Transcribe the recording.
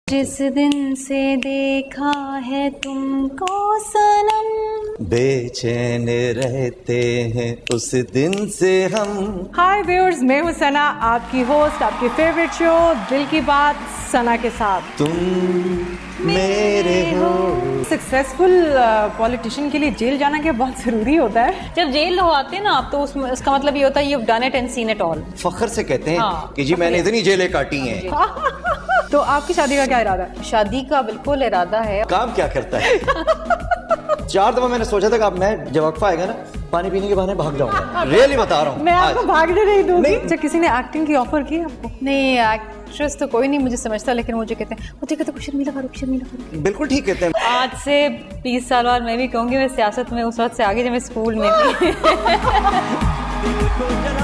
जिस दिन से देखा है तुमको सनम, बेचैन रहते हैं उस दिन से हम। हाय व्यूअर्स, मैं हूं सना, आपकी होस्ट, आपकी फेवरेट शो दिल की बात सना के साथ। तुम मेरे हो। सक्सेसफुल पॉलिटिशियन के लिए जेल जाना क्या बहुत जरूरी होता है? जब जेल हो आते हैं ना आप, तो उसमें उसका मतलब ये होता है you've done it and seen it all। फखर से कहते हैं हाँ, कि जी मैंने इतनी जेलें काटी हैं। तो आपकी शादी का क्या इरादा है? शादी का बिल्कुल इरादा है। काम क्या करता है? 4 दफा मैंने सोचा था कि अब मैं जब वक्फा आएगा ना, पानी पीने के बहाने भाग जाऊंगा। रियली बता रहा हूँ। मैं आपको भागने नहीं दूंगी। अच्छा, किसी ने एक्टिंग की ऑफर की आपको? नहीं, एक्ट्रेस तो कोई नहीं मुझे समझता, लेकिन मुझे कहते हैं मुझे कहते हैं शर्मिला फारूक। बिल्कुल ठीक कहते हैं। आज से 20 साल बाद मैं भी कहूँगी मैं सियासत में उस वक्त से आगे जब मैं स्कूल में थी।